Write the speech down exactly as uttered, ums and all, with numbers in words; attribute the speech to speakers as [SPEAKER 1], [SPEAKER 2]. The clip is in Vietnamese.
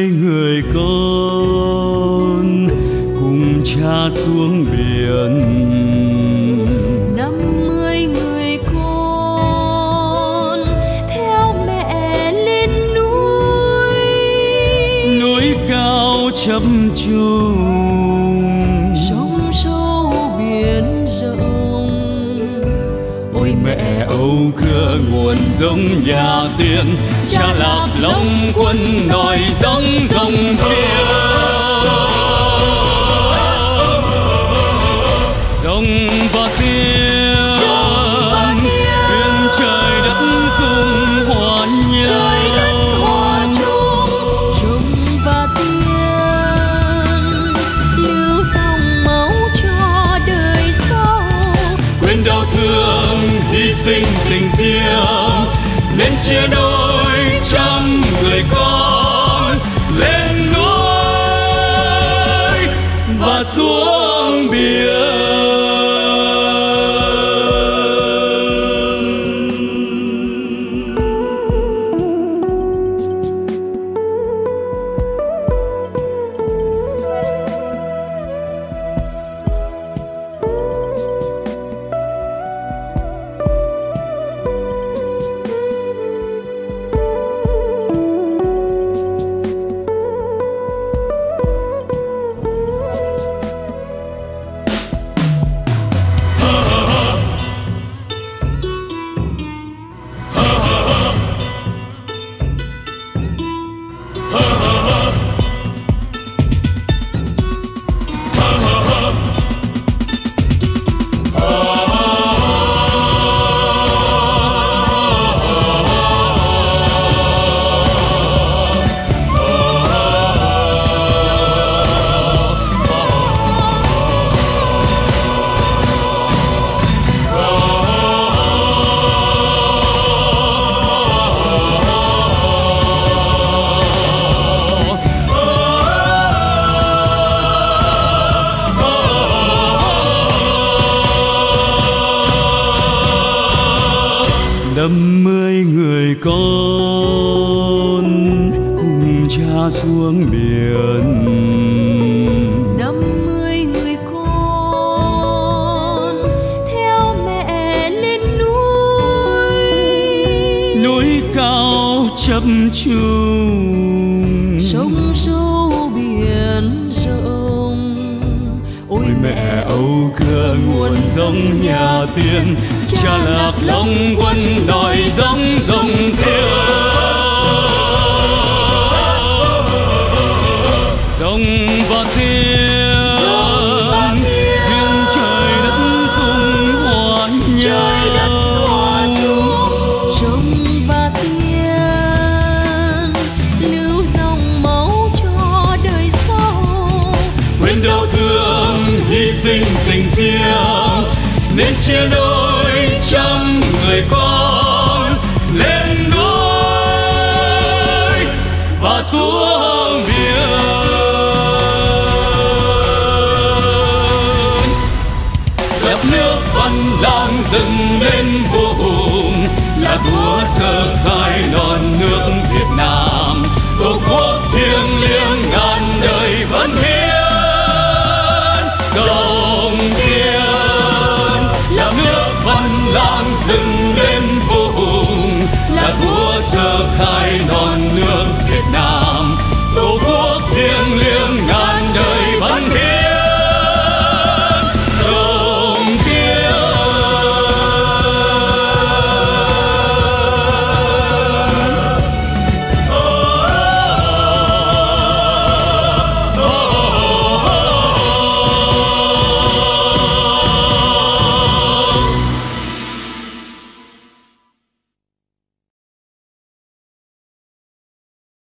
[SPEAKER 1] mươi người con cùng cha xuống biển.
[SPEAKER 2] Năm mươi người con theo mẹ lên núi,
[SPEAKER 1] núi cao chập trùng,
[SPEAKER 2] sông sâu biển rộng.
[SPEAKER 1] ôi mẹ âu cửa nguồn giống nhà tiên, cha lạc long quân nòi giống rồng thiên. Rồng và tiên, tiên trời đất dung hòa nhau.
[SPEAKER 2] Rồng và tiên lưu dòng máu cho đời sau,
[SPEAKER 1] Quên đau thương hy sinh tình riêng, nên chia đôi trăm người con lên núi và xuống biển. Năm mươi người con cùng cha xuống biển.
[SPEAKER 2] Năm mươi người con theo mẹ lên núi,
[SPEAKER 1] Núi cao chập trùng,
[SPEAKER 2] sông sâu biển rộng.
[SPEAKER 1] ôi mẹ âu cửa nguồn giống nhà tiên, cha lạc long quân nòi giống rồng thiên. Rồng và tiên, duyên trời đất dung hòa nhau.
[SPEAKER 2] Rồng và tiên lưu dòng máu cho đời sau,
[SPEAKER 1] Quên đau thương hy sinh tình riêng, nên chia đôi trăm người con lên núi và xuống biển. Đất nước văn lang dừng lên.